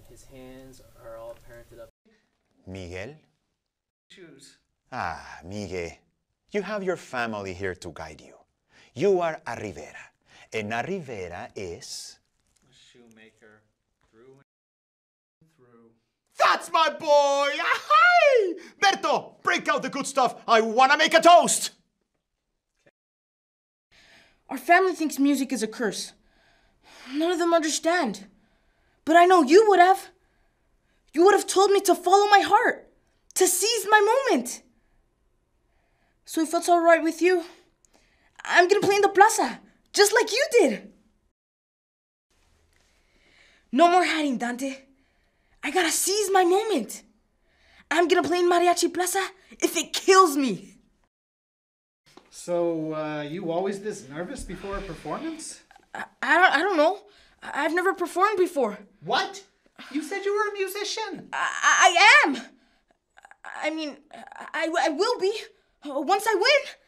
His hands are all parented up. Miguel? Choose. Ah, Miguel, you have your family here to guide you. You are a Rivera, and a Rivera is... A shoemaker. Through and through. That's my boy! Hi! Berto, break out the good stuff. I want to make a toast. Our family thinks music is a curse. None of them understand. But I know you would have. You would have told me to follow my heart, to seize my moment. So if it's all right with you, I'm gonna play in the plaza, just like you did. No more hiding, Dante. I gotta seize my moment. I'm gonna play in Mariachi Plaza if it kills me. So, you always this nervous before a performance? I don't know. I've never performed before. What? You said you were a musician. I am. I mean, I will be once I win.